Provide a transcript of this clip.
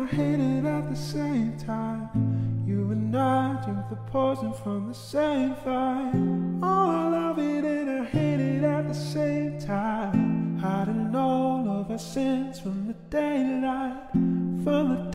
hate it at the same time. You and I drink the poison from the same fire. Oh, I love it and I hate it at the same time. Hiding all of our sins from the daylight, from the